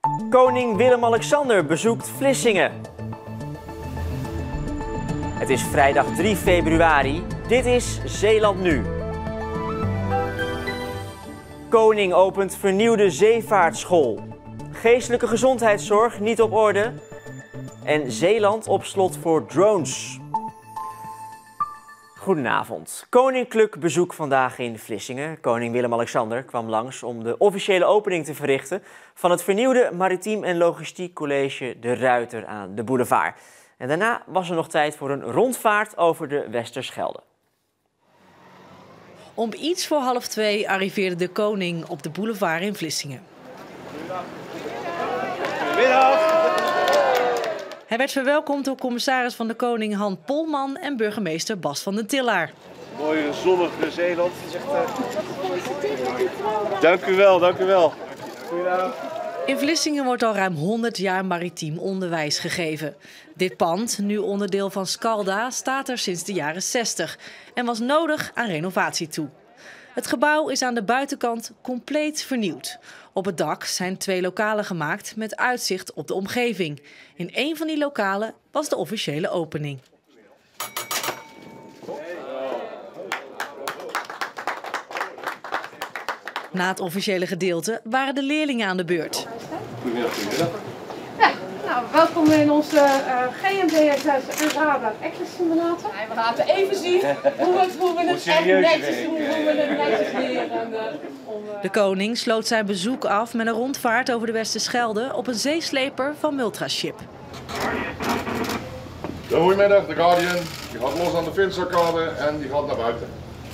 Koning Willem-Alexander bezoekt Vlissingen. Het is vrijdag 3 februari. Dit is Zeeland Nu. Koning opent vernieuwde zeevaartschool. Geestelijke gezondheidszorg niet op orde. En Zeeland op slot voor drones. Goedenavond. Koninklijk bezoek vandaag in Vlissingen. Koning Willem-Alexander kwam langs om de officiële opening te verrichten van het vernieuwde Maritiem en Logistiek College De Ruiter aan de boulevard. En daarna was er nog tijd voor een rondvaart over de Westerschelde. Om iets voor 1:30 arriveerde de koning op de boulevard in Vlissingen. Goedemiddag. Hij werd verwelkomd door commissaris van de Koning Han Polman en burgemeester Bas van den Tillaar. Mooie zonnige Zeeland. Dank u wel, dank u wel. Goedenavond. In Vlissingen wordt al ruim 100 jaar maritiem onderwijs gegeven. Dit pand, nu onderdeel van Scalda, staat er sinds de jaren 60 en was nodig aan renovatie toe. Het gebouw is aan de buitenkant compleet vernieuwd. Op het dak zijn 2 lokalen gemaakt met uitzicht op de omgeving. In een van die lokalen was de officiële opening. Na het officiële gedeelte waren de leerlingen aan de beurt. Goedemiddag. Ja, nou, welkom in onze GMDS en Radar Access Simulator. We laten even zien hoe we het echt netjes doen, hoe we het netjes leren. De koning sloot zijn bezoek af met een rondvaart over de Westerschelde op een zeesleper van Multraship. Goedemiddag, de Guardian. Die gaat los aan de Finsterkade en die gaat naar buiten.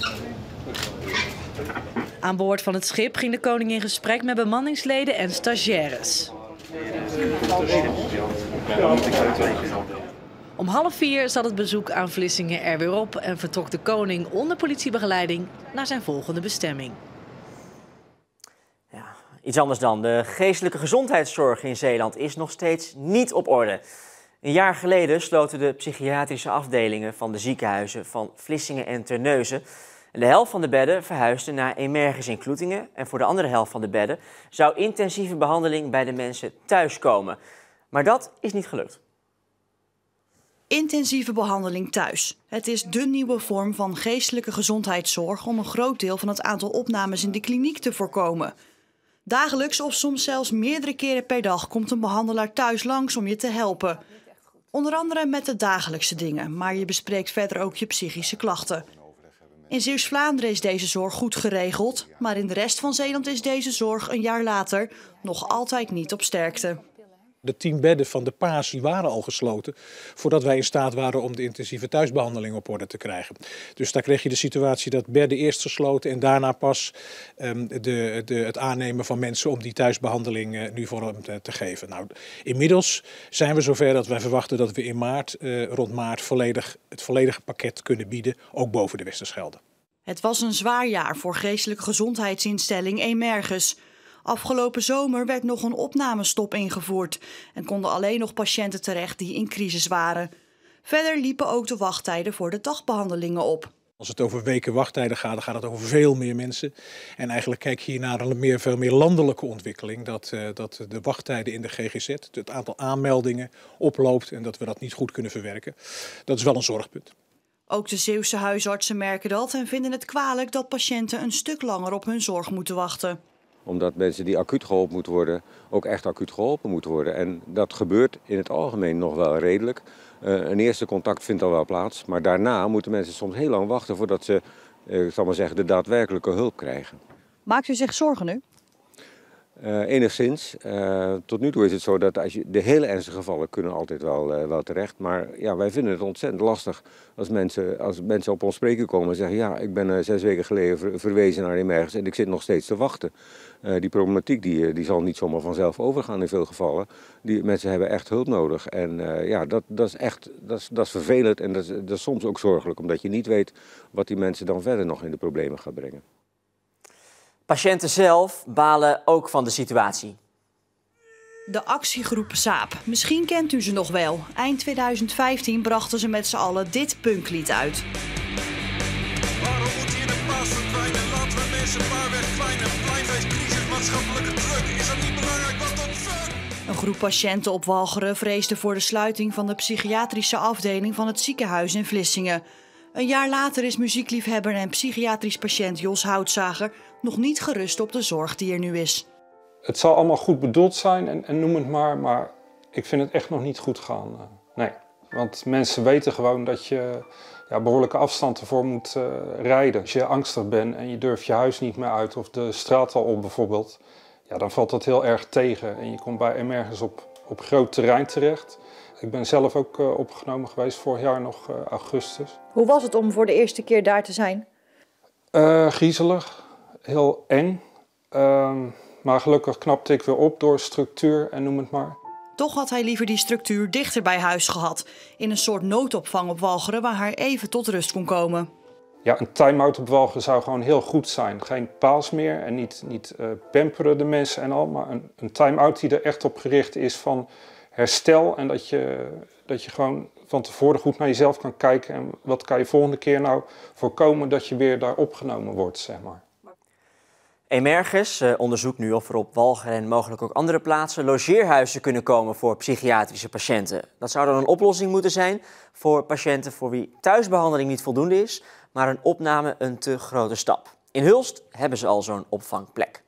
Aan boord van het schip ging de koning in gesprek met bemanningsleden en stagiaires. Om 3:30 zat het bezoek aan Vlissingen er weer op en vertrok de koning onder politiebegeleiding naar zijn volgende bestemming. Ja, iets anders dan. De geestelijke gezondheidszorg in Zeeland is nog steeds niet op orde. Een jaar geleden sloten de psychiatrische afdelingen van de ziekenhuizen van Vlissingen en Terneuzen. De helft van de bedden verhuisde naar Emerges in Kloetingen en voor de andere helft van de bedden zou intensieve behandeling bij de mensen thuis komen. Maar dat is niet gelukt. Intensieve behandeling thuis. Het is dé nieuwe vorm van geestelijke gezondheidszorg om een groot deel van het aantal opnames in de kliniek te voorkomen. Dagelijks of soms zelfs meerdere keren per dag komt een behandelaar thuis langs om je te helpen. Onder andere met de dagelijkse dingen, maar je bespreekt verder ook je psychische klachten. In Zeeuws-Vlaanderen is deze zorg goed geregeld, maar in de rest van Zeeland is deze zorg een jaar later nog altijd niet op sterkte. De 10 bedden van de Paas die waren al gesloten voordat wij in staat waren om de intensieve thuisbehandeling op orde te krijgen. Dus daar kreeg je de situatie dat bedden eerst gesloten en daarna pas het aannemen van mensen om die thuisbehandeling nu vorm te geven. Nou, inmiddels zijn we zover dat wij verwachten dat we in maart, rond maart het volledige pakket kunnen bieden, ook boven de Westerschelde. Het was een zwaar jaar voor geestelijke gezondheidsinstelling Emerges. Afgelopen zomer werd nog een opnamestop ingevoerd en konden alleen nog patiënten terecht die in crisis waren. Verder liepen ook de wachttijden voor de dagbehandelingen op. Als het over weken wachttijden gaat, dan gaat het over veel meer mensen. En eigenlijk kijk je hier naar een veel meer landelijke ontwikkeling. Dat de wachttijden in de GGZ, het aantal aanmeldingen oploopt en dat we dat niet goed kunnen verwerken. Dat is wel een zorgpunt. Ook de Zeeuwse huisartsen merken dat en vinden het kwalijk dat patiënten een stuk langer op hun zorg moeten wachten. Omdat mensen die acuut geholpen moeten worden, ook echt acuut geholpen moeten worden. En dat gebeurt in het algemeen nog wel redelijk. Een eerste contact vindt al wel plaats, maar daarna moeten mensen soms heel lang wachten voordat ze, ik zal maar zeggen, de daadwerkelijke hulp krijgen. Maakt u zich zorgen nu? Enigszins. Tot nu toe is het zo dat als de hele ernstige gevallen kunnen altijd wel terecht. Maar ja, wij vinden het ontzettend lastig als mensen op ons spreken komen en zeggen: ja, ik ben 6 weken geleden verwezen naar Emerges en ik zit nog steeds te wachten. Die problematiek die zal niet zomaar vanzelf overgaan in veel gevallen. Die mensen hebben echt hulp nodig. En ja, dat is vervelend en dat is soms ook zorgelijk, omdat je niet weet wat die mensen dan verder nog in de problemen gaat brengen. Patiënten zelf balen ook van de situatie. De actiegroep Saap. Misschien kent u ze nog wel. Eind 2015 brachten ze met z'n allen dit punklied uit. Waarom moet hier de paas verdwijnen? Laten we mensen maar wegkwijnen. Pleinfeest, crisis, maatschappelijke druk. Is dat niet belangrijk? Wat dan fuck? Een groep patiënten op Walcheren vreesde voor de sluiting van de psychiatrische afdeling van het ziekenhuis in Vlissingen. Een jaar later is muziekliefhebber en psychiatrisch patiënt Jos Houtzager nog niet gerust op de zorg die er nu is. Het zal allemaal goed bedoeld zijn en noem het maar ik vind het echt nog niet goed gaan. Nee, want mensen weten gewoon dat je behoorlijke afstand ervoor moet rijden. Als je angstig bent en je durft je huis niet meer uit of de straat al op bijvoorbeeld, dan valt dat heel erg tegen en je komt bij ergens op groot terrein terecht. Ik ben zelf ook opgenomen geweest vorig jaar nog augustus. Hoe was het om voor de eerste keer daar te zijn? Griezelig, heel eng. Maar gelukkig knapte ik weer op door structuur en noem het maar. Toch had hij liever die structuur dichter bij huis gehad. In een soort noodopvang op Walcheren waar hij even tot rust kon komen. Ja, een time-out op Walcheren zou gewoon heel goed zijn. Geen paals meer en niet pamperen de mensen en al. Maar een time-out die er echt op gericht is van herstel. En dat je gewoon van tevoren goed naar jezelf kan kijken. En wat kan je volgende keer nou voorkomen dat je weer daar opgenomen wordt, zeg maar. Emerges onderzoekt nu of er op Walcheren en mogelijk ook andere plaatsen logeerhuizen kunnen komen voor psychiatrische patiënten. Dat zou dan een oplossing moeten zijn voor patiënten voor wie thuisbehandeling niet voldoende is, maar een opname een te grote stap. In Hulst hebben ze al zo'n opvangplek.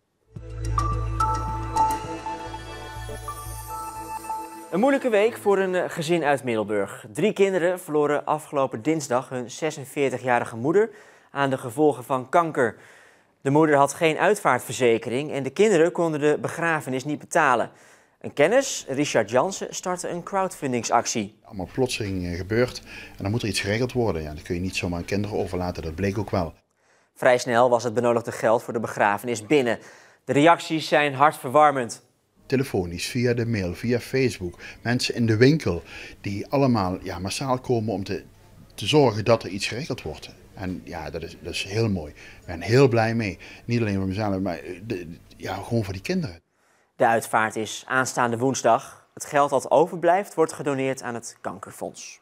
Een moeilijke week voor een gezin uit Middelburg. 3 kinderen verloren afgelopen dinsdag hun 46-jarige moeder aan de gevolgen van kanker. De moeder had geen uitvaartverzekering en de kinderen konden de begrafenis niet betalen. Een kennis, Richard Jansen, startte een crowdfundingsactie. Allemaal plotseling gebeurd en dan moet er iets geregeld worden. Ja, dat kun je niet zomaar aan kinderen overlaten, dat bleek ook wel. Vrij snel was het benodigde geld voor de begrafenis binnen. De reacties zijn hartverwarmend. Telefonisch, via de mail, via Facebook. Mensen in de winkel die allemaal massaal komen om te zorgen dat er iets geregeld wordt. En ja, dat is heel mooi. Ik ben heel blij mee. Niet alleen voor mezelf, maar gewoon voor die kinderen. De uitvaart is aanstaande woensdag. Het geld dat overblijft wordt gedoneerd aan het Kankerfonds.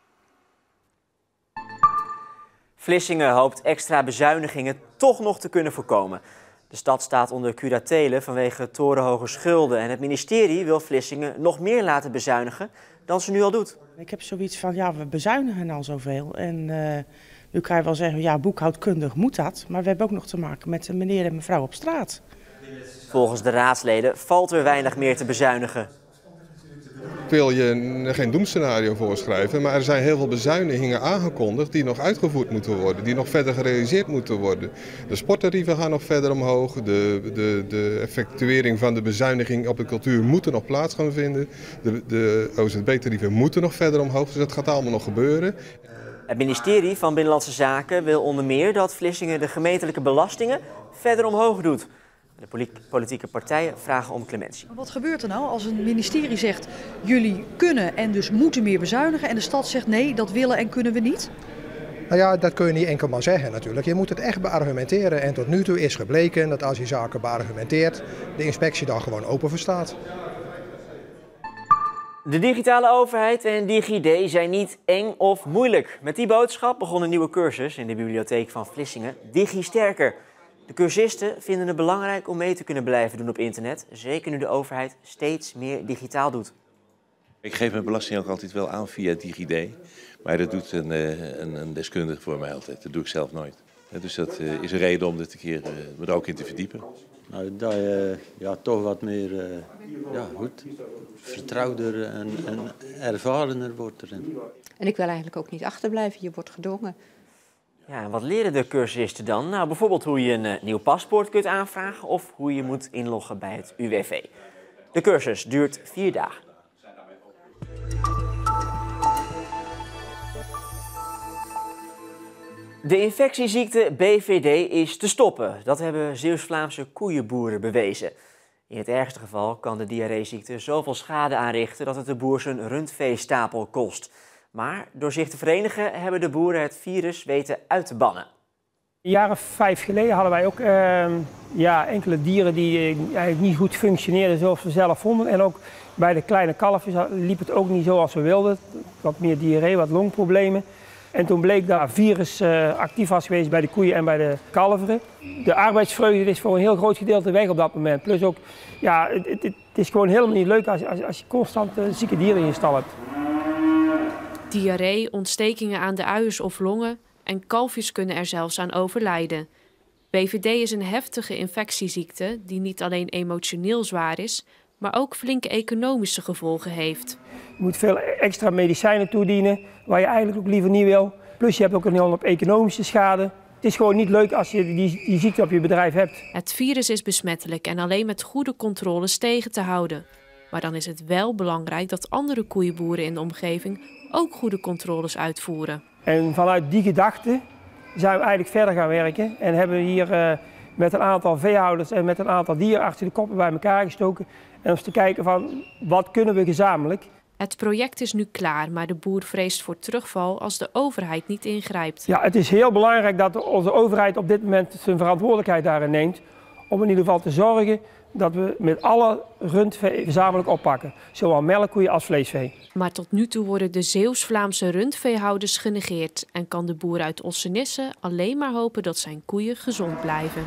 Vlissingen hoopt extra bezuinigingen toch nog te kunnen voorkomen. De stad staat onder curatele vanwege torenhoge schulden. En het ministerie wil Vlissingen nog meer laten bezuinigen dan ze nu al doet. Ik heb zoiets van, we bezuinigen al zoveel. En nu kan je wel zeggen, boekhoudkundig moet dat. Maar we hebben ook nog te maken met een meneer en mevrouw op straat. Volgens de raadsleden valt er weinig meer te bezuinigen. Ik wil je geen doemscenario voorschrijven, maar er zijn heel veel bezuinigingen aangekondigd die nog uitgevoerd moeten worden, die nog verder gerealiseerd moeten worden. De sporttarieven gaan nog verder omhoog, de effectuering van de bezuiniging op de cultuur moet er nog plaats gaan vinden, de OZB-tarieven moeten nog verder omhoog, dus dat gaat allemaal nog gebeuren. Het ministerie van Binnenlandse Zaken wil onder meer dat Vlissingen de gemeentelijke belastingen verder omhoog doet. De politieke partijen vragen om clementie. Wat gebeurt er nou als een ministerie zegt, jullie kunnen en dus moeten meer bezuinigen en de stad zegt nee, dat willen en kunnen we niet? Nou ja, dat kun je niet enkel maar zeggen natuurlijk. Je moet het echt beargumenteren en tot nu toe is gebleken dat als je zaken beargumenteert, de inspectie dan gewoon open voor staat. De digitale overheid en DigiD zijn niet eng of moeilijk. Met die boodschap begon een nieuwe cursus in de bibliotheek van Vlissingen, DigiSterker. De cursisten vinden het belangrijk om mee te kunnen blijven doen op internet, zeker nu de overheid steeds meer digitaal doet. Ik geef mijn belasting ook altijd wel aan via DigiD, maar dat doet een deskundige voor mij altijd. Dat doe ik zelf nooit. Dus dat is een reden om dit een keer me er ook in te verdiepen. Nou, dat je toch wat meer vertrouwder en ervarener wordt erin. En ik wil eigenlijk ook niet achterblijven, je wordt gedwongen. Ja, en wat leren de cursisten dan? Nou, bijvoorbeeld hoe je een nieuw paspoort kunt aanvragen of hoe je moet inloggen bij het UWV. De cursus duurt 4 dagen. De infectieziekte BVD is te stoppen. Dat hebben Zeeuws-Vlaamse koeienboeren bewezen. In het ergste geval kan de diarreeziekte zoveel schade aanrichten dat het de boer zijn rundveestapel kost. Maar door zich te verenigen hebben de boeren het virus weten uit te bannen. Een jaar of 5 geleden hadden wij ook enkele dieren die eigenlijk niet goed functioneerden zoals we zelf vonden. En ook bij de kleine kalfjes liep het ook niet zoals we wilden. Wat meer diarree, wat longproblemen. En toen bleek dat virus actief was geweest bij de koeien en bij de kalveren. De arbeidsvreugde is voor een heel groot gedeelte weg op dat moment. Plus ook, ja, het is gewoon helemaal niet leuk als je constant zieke dieren in je stal hebt. Diarree, ontstekingen aan de uiers of longen en kalfjes kunnen er zelfs aan overlijden. BVD is een heftige infectieziekte die niet alleen emotioneel zwaar is, maar ook flinke economische gevolgen heeft. Je moet veel extra medicijnen toedienen, waar je eigenlijk ook liever niet wil. Plus je hebt ook een hele hoop economische schade. Het is gewoon niet leuk als je die ziekte op je bedrijf hebt. Het virus is besmettelijk en alleen met goede controles tegen te houden. Maar dan is het wel belangrijk dat andere koeienboeren in de omgeving ook goede controles uitvoeren. En vanuit die gedachte zijn we eigenlijk verder gaan werken en hebben we hier met een aantal veehouders en met een aantal dierenartsen de koppen bij elkaar gestoken. En om te kijken van wat kunnen we gezamenlijk. Het project is nu klaar, maar de boer vreest voor terugval als de overheid niet ingrijpt. Ja, het is heel belangrijk dat onze overheid op dit moment zijn verantwoordelijkheid daarin neemt. Om in ieder geval te zorgen dat we met alle rundvee gezamenlijk oppakken. Zowel melkkoeien als vleesvee. Maar tot nu toe worden de Zeeuws-Vlaamse rundveehouders genegeerd. En kan de boer uit Ossenisse alleen maar hopen dat zijn koeien gezond blijven.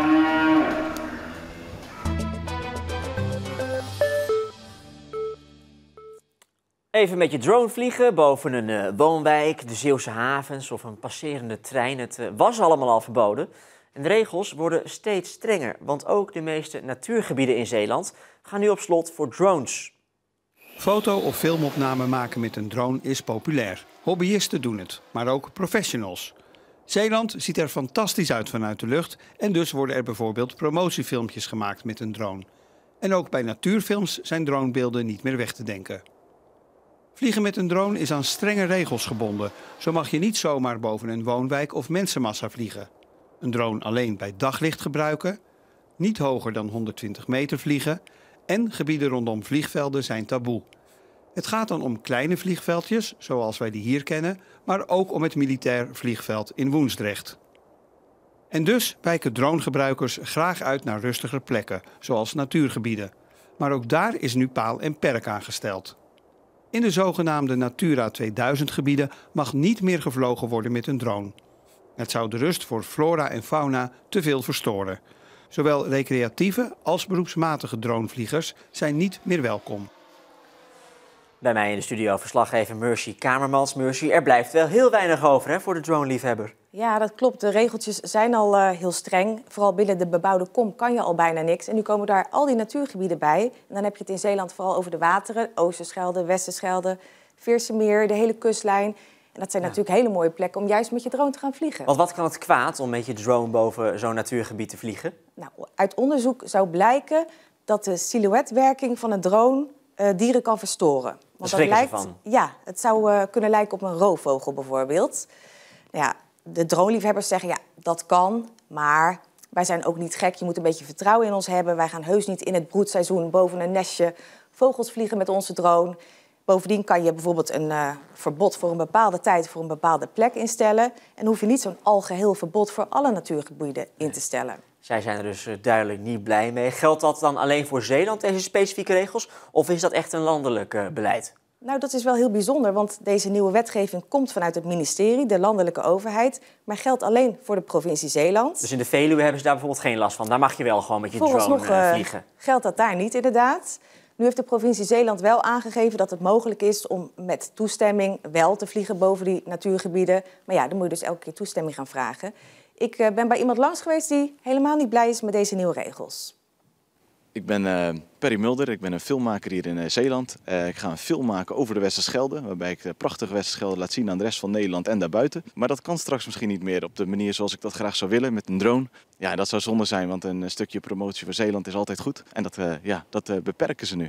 Even met je drone vliegen boven een woonwijk, de Zeeuwse havens of een passerende trein. Het was allemaal al verboden. En de regels worden steeds strenger, want ook de meeste natuurgebieden in Zeeland gaan nu op slot voor drones. Foto- of filmopname maken met een drone is populair. Hobbyisten doen het, maar ook professionals. Zeeland ziet er fantastisch uit vanuit de lucht en dus worden er bijvoorbeeld promotiefilmpjes gemaakt met een drone. En ook bij natuurfilms zijn dronebeelden niet meer weg te denken. Vliegen met een drone is aan strenge regels gebonden. Zo mag je niet zomaar boven een woonwijk of mensenmassa vliegen. Een drone alleen bij daglicht gebruiken, niet hoger dan 120 meter vliegen en gebieden rondom vliegvelden zijn taboe. Het gaat dan om kleine vliegveldjes, zoals wij die hier kennen, maar ook om het militair vliegveld in Woensdrecht. En dus wijken dronegebruikers graag uit naar rustiger plekken, zoals natuurgebieden. Maar ook daar is nu paal en perk aangesteld. In de zogenaamde Natura 2000 gebieden mag niet meer gevlogen worden met een drone. Het zou de rust voor flora en fauna te veel verstoren. Zowel recreatieve als beroepsmatige dronevliegers zijn niet meer welkom. Bij mij in de studio verslaggever Mercy Kamermans. Mercy, er blijft wel heel weinig over voor de droneliefhebber. Ja, dat klopt. De regeltjes zijn al heel streng. Vooral binnen de bebouwde kom kan je al bijna niks. En nu komen daar al die natuurgebieden bij. En dan heb je het in Zeeland vooral over de wateren. Oosterschelde, Westerschelde, Veersemeer, de hele kustlijn. En dat zijn natuurlijk hele mooie plekken om juist met je drone te gaan vliegen. Want wat kan het kwaad om met je drone boven zo'n natuurgebied te vliegen? Nou, uit onderzoek zou blijken dat de silhouetwerking van een drone dieren kan verstoren. Want dat lijkt van? Ja, het zou kunnen lijken op een roofvogel bijvoorbeeld. Nou ja, de droneliefhebbers zeggen ja, dat kan, maar wij zijn ook niet gek. Je moet een beetje vertrouwen in ons hebben. Wij gaan heus niet in het broedseizoen boven een nestje vogels vliegen met onze drone. Bovendien kan je bijvoorbeeld een verbod voor een bepaalde tijd voor een bepaalde plek instellen. En hoef je niet zo'n algeheel verbod voor alle natuurgebieden in te stellen. Zij zijn er dus duidelijk niet blij mee. Geldt dat dan alleen voor Zeeland, deze specifieke regels? Of is dat echt een landelijk beleid? Nou, dat is wel heel bijzonder, want deze nieuwe wetgeving komt vanuit het ministerie, de landelijke overheid, maar geldt alleen voor de provincie Zeeland. Dus in de Veluwe hebben ze daar bijvoorbeeld geen last van? Daar mag je wel gewoon met je drone vliegen? Geldt dat daar niet, inderdaad. Nu heeft de provincie Zeeland wel aangegeven dat het mogelijk is om met toestemming wel te vliegen boven die natuurgebieden. Maar ja, dan moet je dus elke keer toestemming gaan vragen. Ik ben bij iemand langs geweest die helemaal niet blij is met deze nieuwe regels. Ik ben Perry Mulder, ik ben een filmmaker hier in Zeeland. Ik ga een film maken over de Westerschelde, waarbij ik de prachtige Westerschelde laat zien aan de rest van Nederland en daarbuiten. Maar dat kan straks misschien niet meer op de manier zoals ik dat graag zou willen, met een drone. Ja, dat zou zonde zijn, want een stukje promotie voor Zeeland is altijd goed. En dat beperken ze nu.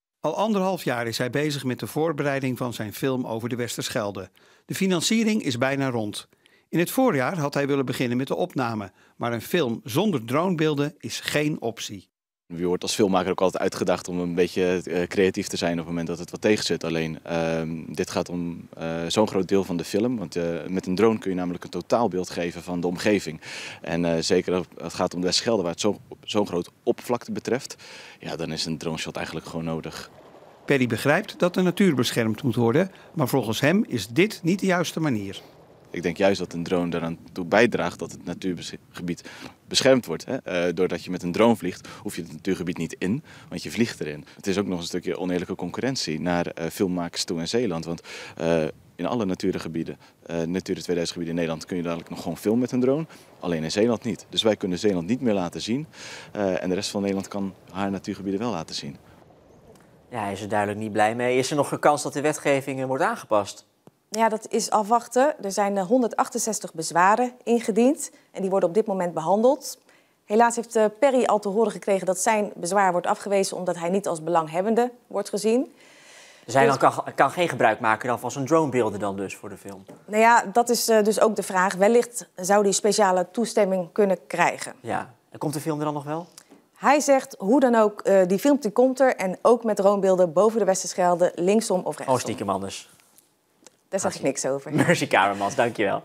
Al 1,5 jaar is hij bezig met de voorbereiding van zijn film over de Westerschelde. De financiering is bijna rond. In het voorjaar had hij willen beginnen met de opname, maar een film zonder dronebeelden is geen optie. Je wordt als filmmaker ook altijd uitgedacht om een beetje creatief te zijn op het moment dat het wat tegen zit. Alleen dit gaat om zo'n groot deel van de film. Want met een drone kun je namelijk een totaalbeeld geven van de omgeving. En zeker als het gaat om de Westerschelde, waar het zo'n groot oppervlakte betreft. Ja, dan is een droneshot eigenlijk gewoon nodig. Perry begrijpt dat de natuur beschermd moet worden, maar volgens hem is dit niet de juiste manier. Ik denk juist dat een drone daaraan toe bijdraagt dat het natuurgebied beschermd wordt. Doordat je met een drone vliegt, hoef je het natuurgebied niet in, want je vliegt erin. Het is ook nog een stukje oneerlijke concurrentie naar filmmakers toe in Zeeland. Want in alle natuurgebieden, Natura 2000 gebieden in Nederland, kun je dadelijk nog gewoon filmen met een drone. Alleen in Zeeland niet. Dus wij kunnen Zeeland niet meer laten zien. En de rest van Nederland kan haar natuurgebieden wel laten zien. Ja, hij is er duidelijk niet blij mee. Is er nog een kans dat de wetgeving wordt aangepast? Ja, dat is afwachten. Er zijn 168 bezwaren ingediend en die worden op dit moment behandeld. Helaas heeft Perry al te horen gekregen dat zijn bezwaar wordt afgewezen omdat hij niet als belanghebbende wordt gezien. Dus hij kan geen gebruik maken dan van zijn dronebeelden dan dus voor de film? Nou ja, dat is dus ook de vraag. Wellicht zou hij speciale toestemming kunnen krijgen. Ja, en komt de film er dan nog wel? Hij zegt, hoe dan ook, die film die komt er en ook met dronebeelden boven de Westerschelde, linksom of rechtsom. Oh, stiekem anders. Daar zeg ik niks over. Mercy Kamermans, dankjewel.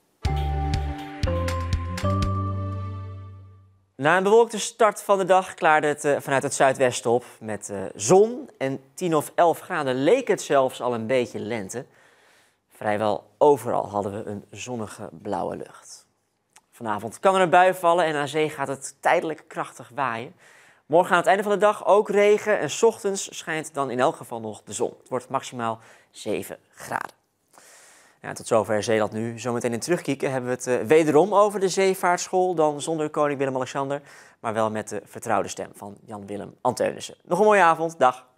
Na een bewolkte start van de dag klaarde het vanuit het zuidwesten op met zon. En 10 of 11 graden leek het zelfs al een beetje lente. Vrijwel overal hadden we een zonnige blauwe lucht. Vanavond kan er een bui vallen en aan zee gaat het tijdelijk krachtig waaien. Morgen aan het einde van de dag ook regen en 's ochtends schijnt dan in elk geval nog de zon. Het wordt maximaal 7 graden. Ja, tot zover Zeeland nu. Zometeen in Terugkieken hebben we het wederom over de zeevaartschool. Dan zonder koning Willem-Alexander, maar wel met de vertrouwde stem van Jan-Willem Anteunissen. Nog een mooie avond. Dag.